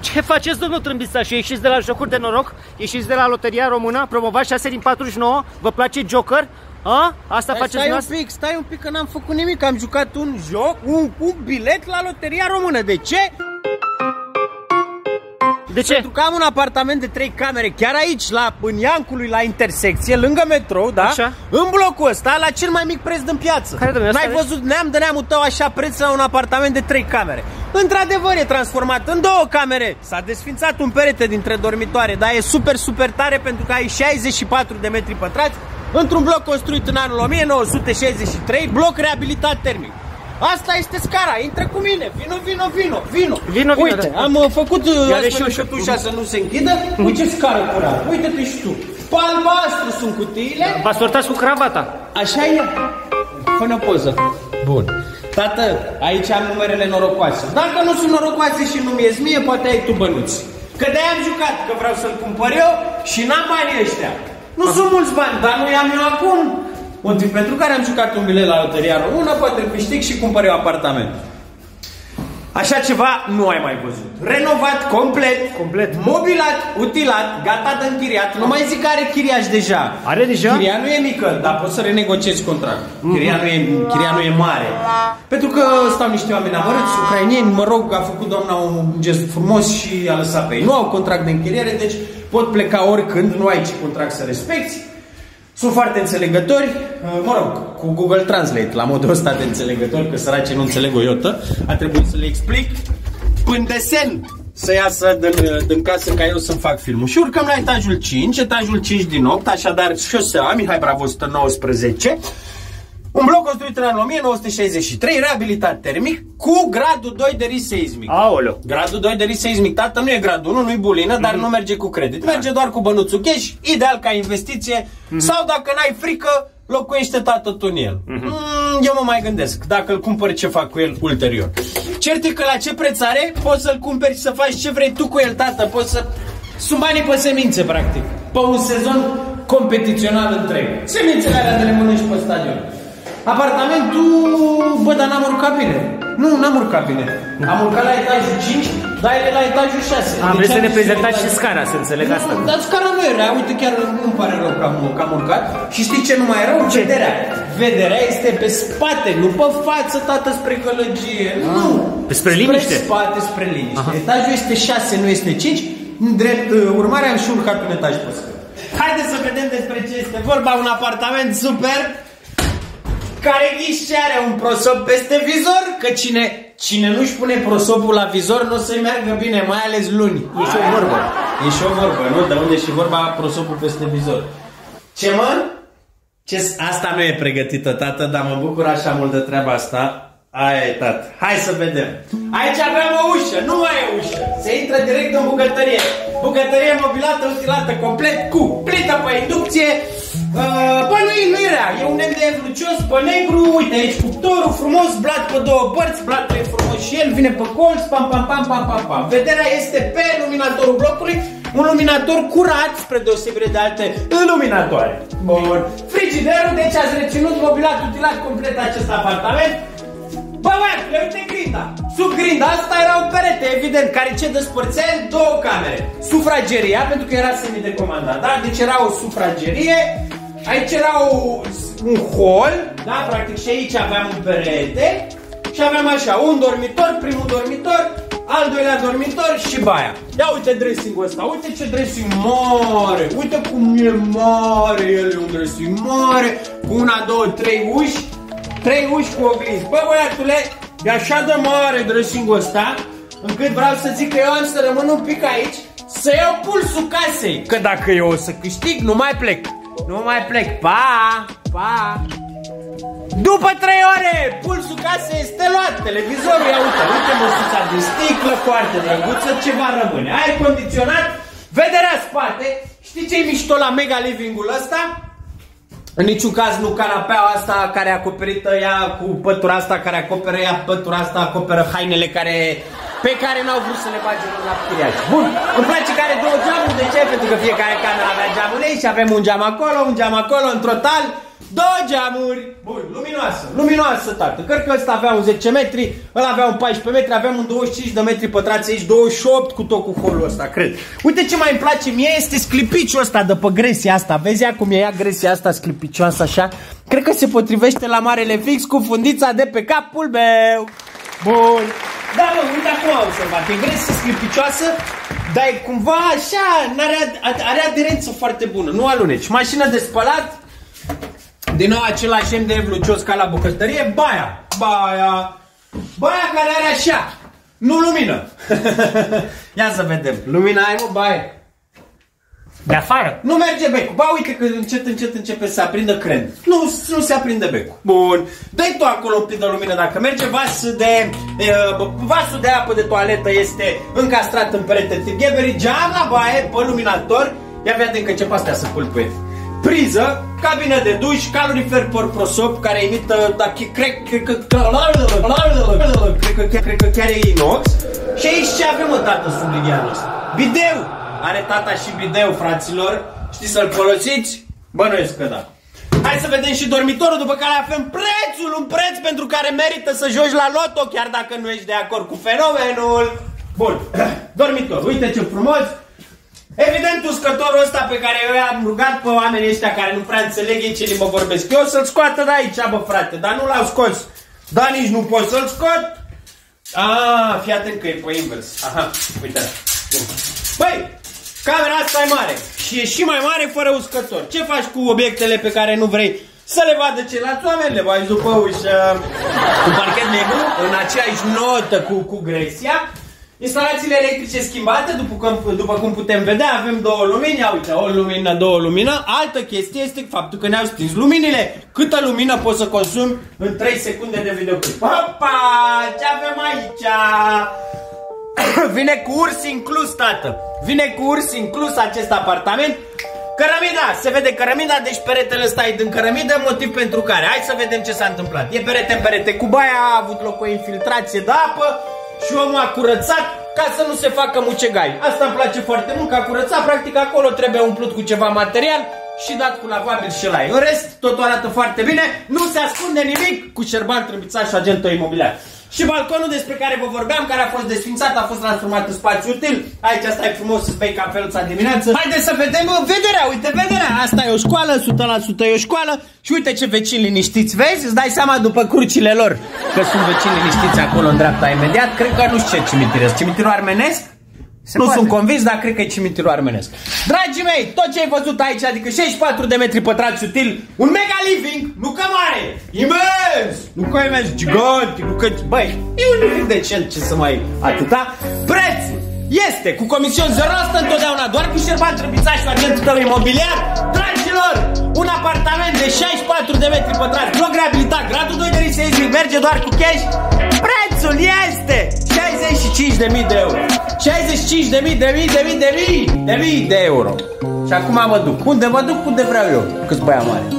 Ce faceți, domnul Trâmbițașu? Ieșiți de la jocuri de noroc? Ieșiți de la Loteria Română? Promovați 6 din 49? Vă place Joker? A? Asta faceți dumneavoastră? Stai un pic că n-am făcut nimic. Am jucat un joc, un bilet la Loteria Română. De ce? De ce? Pentru că am un apartament de 3 camere chiar aici, în Iancului, la intersecție, lângă metrou, da? Așa. În blocul ăsta, la cel mai mic preț din piață. N-ai văzut neam de neamul tău așa preț la un apartament de 3 camere. Într-adevăr e transformat în 2 camere. S-a desfințat un perete dintre dormitoare, dar e super tare pentru că ai 64 de metri pătrați într-un bloc construit în anul 1963, bloc reabilitat termic. Asta este scara, intră cu mine, vino. Uite, da. am făcut ușa să nu se închidă. Uite ce scară curată, uite-te și tu. Pe albastru sunt cutiile. Vă sortați cu cravata. Așa e. Fă-ne o poză. Bun. Tată, aici am numerele norocoase. Dacă nu sunt norocoase și nu mi-e mie, poate ai tu bănuți. Că de-aia am jucat, că vreau să-l cumpăr eu și n-am banii ăștia. Nu sunt mulți bani, dar nu i-am eu acum. Motiv pentru care am jucat un bilet la Loteria Română, poate îl câștig și cumpăr eu apartament. Așa ceva nu ai mai văzut. Renovat complet, mobilat, utilat, gata de închiriat. Nu mai zic că are chiriaș deja. Are deja? Chiria nu e mică, dar poți să renegociezi contract. Chiria nu e mare. Pentru că stau niște oameni amărâți, ucrainieni, mă rog, a făcut doamna un gest frumos și a lăsat pe ei. Nu au contract de închiriere, deci pot pleca oricând, nu ai ce contract să respecti. Sunt foarte înțelegători, mă rog, cu Google Translate, la modul ăsta de înțelegători, că săracii nu înțeleg o iotă, a trebuit să le explic până desen să iasă din casă ca eu să-mi fac filmul. Și urcăm la etajul 5 din 8, așadar șoseaua Mihai Bravo 119, un bloc construit în anul 1963, reabilitat termic, cu gradul 2 de risc seismic. Aoleu. Gradul 2 de risc seismic, tată, nu e gradul 1, nu e bulină, dar nu merge cu credit. Merge doar cu bănuțul cash, ideal ca investiție, sau dacă n-ai frică, locuiește tată tu în el. Eu mă mai gândesc, dacă îl cumpăr, ce fac cu el ulterior. Cert e că la ce preț are, poți să-l cumperi și să faci ce vrei tu cu el, tată, poți să... Sunt banii pe semințe, practic, pe un sezon competițional întreg. Semințele alea de le mănânci pe stadion. Apartamentul, bă, dar n-am urcat bine. Nu, n-am urcat bine. Am urcat la etajul 5, dar e la etajul 6. Vreți să ne prezentați și scara, să înțeleg asta. Dar scara nu era, uite, chiar nu-mi pare rău că am urcat. Și știi ce nu mai e rău? Vederea. Vederea este pe spate, nu pe față, tată, spre gălăgie. Nu. Spre liniște. Spre spate, spre liniște. Etajul este 6, nu este 5. În drept urmare am și urcat un etaj pe scări. Haideți să vedem despre ce este vorba. Un apartament super, care ghiși are un prosop peste vizor, că cine nu-și pune prosopul la vizor nu o să-i meargă bine, mai ales luni. E și o vorbă. E și o vorbă, nu? De unde și vorba prosopul peste vizor. Ce mă? Asta nu e pregătită, tată, dar mă bucur așa mult de treaba asta. Aia e, tată. Hai să vedem. Aici avem o ușă, nu mai e ușă. Se intră direct în bucătărie. Bucătărie mobilată, utilată complet, cu plită pe inducție. Bă, nu e rea, e un MDF lucios pe negru, uite aici cuptorul frumos, blat pe 2 părți, blatul e frumos și el, vine pe colț, pam. Vederea este pe luminatorul blocului, un luminator curat, spre deosebire de alte iluminatoare. Bun. Frigiderul, deci ați reținut mobilat, utilat complet acest apartament. Bă, băiatule, uite grinda. Sub grinda asta era un perete, evident, care ce despărțea 2 camere. Sufrageria, pentru că era semi-decomandat, da? Deci era o sufragerie. Aici era un hol, da? Practic și aici aveam un perete. Și aveam așa, un dormitor, primul dormitor, al doilea dormitor și baia. Ia uite dressing-ul ăsta, uite ce dressing mare. Uite cum e mare, el e un dressing mare. Cu 1, 2, 3 uși. 3 uși cu oglinzi. Bă, băiatule, e așa de mare dressing-ul ăsta, încât vreau să zic că eu am să rămân un pic aici, să iau pulsul casei. Că dacă eu o să câștig, nu mai plec. Nu mai plec. Pa! După 3 ore, pulsul casei este luat. Televizorul, ia uite măsuța de sticlă, foarte drăguță, ceva rămâne. Aer condiționat, vederea spate. Știi ce-i mișto la mega living-ul ăsta? În niciun caz nu canapeaua asta care e acoperită ea cu pătura asta care acoperă ea, pătura asta acoperă hainele pe care n-au vrut să le bage la chiriaș. Bun, îmi place că are 2 geamuri, de ce? Pentru că fiecare cameră avea geamul ei și avem un geam acolo, în total Două geamuri. Bun, luminoasă, tată. Cred că ăsta avea un 10 metri, ăla avea un 14 metri, aveam un 25 de metri pătrați aici, 28 cu tot cu holul ăsta, cred. Uite ce mai îmi place mie este sclipiciul ăsta de pe gresia asta. Vezi cum e ea gresia asta sclipicioasă așa? Cred că se potrivește la marele fix cu fundița de pe capul meu. Bun. Da, mă, uite acum am observat, e gresie sclipicioasă, dar e cumva așa, are aderență foarte bună, nu aluneci. Mașină de spălat, din nou același MDF lucios ca la bucătărie, baia care are așa, nu lumină. Ia să vedem, lumina ai, mă, baie. De afară? Nu merge becul. Ba, uite că încet începe să aprindă crent. Nu se aprinde becul. Bun. Dă-i tu acolo un pic de lumină dacă merge. Vasul de apă de toaletă este încastrat în perete tip Gheberi. Geam la baie, pe luminator. Ia vedem că încep astea să pâlpâie. Priză, cabină de duș, calorifer PorProSop care imită, cred că chiar e inox. Și aici ce avem, mă, tată, sublinianul ăsta? Bideu! Are tata și bideu, fraților. Știți să-l folosiți? Bănuiesc că da. Hai să vedem și dormitorul, după care avem prețul, un preț pentru care merită să joci la loto, chiar dacă nu ești de acord cu fenomenul. Bun, dormitor, uite ce frumos. Evident, uscătorul ăsta pe care eu i-am rugat pe oamenii ăștia care nu prea înțeleg ei ce limbă vorbesc eu să-l scoată de aici, bă, frate, dar nu l-au scos. Dar nici nu pot să-l scot. Fii atent că e pe invers. Aha, uite. Băi, camera asta e mare și e și mai mare fără uscător. Ce faci cu obiectele pe care nu vrei să le vadă ceilalți oameni? Le bagi după ușă, cu parchet negru, în aceeași notă cu gresia. Instalațiile electrice schimbate, după cum putem vedea, avem două lumini. Ia uite, o lumină, două lumină. Altă chestie este faptul că ne-au stins luminile. Câtă lumină poți să consumi în 3 secunde de videoclip? Opa! Ce avem aici? Vine cu urs inclus, tată. Vine cu urs inclus acest apartament. Cărămida, se vede cărămida, deci peretele ăsta e din cărămidă, motiv pentru care. Hai să vedem ce s-a întâmplat. E perete în perete cu baia, a avut loc o infiltrație de apă și omul a curățat ca să nu se facă mucegai. Asta îmi place foarte mult, că a curățat, practic acolo trebuie umplut cu ceva material și dat cu lavabil și la ei. În rest, totul arată foarte bine, nu se ascunde nimic cu Șerban Trâmbițaș, agentul imobiliar. Și balconul despre care vă vorbeam, care a fost desfințat, a fost transformat în spațiu util. Aici stai frumos să-ți bei cafeluța dimineață. Haideți să vedem vederea, uite vederea. Asta e o școală, 100% e o școală. Și uite ce vecini liniștiți, vezi? Îți dai seama după crucile lor că sunt vecini liniștiți acolo în dreapta imediat. Cred că nu știu ce cimitir este. Cimitirul armenesc? Nu sunt convins, dar cred că e cimitirul armenesc. Dragii mei, tot ce ai văzut aici, adică 64 de metri pătrați util, un mega living, nu că mare, imens, nu că imens, gigantic, nu că... Băi, e un living decent, ce să mai atâta. Prețul este cu comision 0% întotdeauna, doar cu Șerban Trâmbițaș și agentul tău imobiliar. Dragilor, un apartament de 64 de metri pătrați, bloc reabilitat, gradul 2 de risc seismic, merge doar cu cash. Prețul este 65.000 de euro. 65.000 de euro. Și acum mă duc. Unde mă duc? Unde vreau eu. Câți băia mare.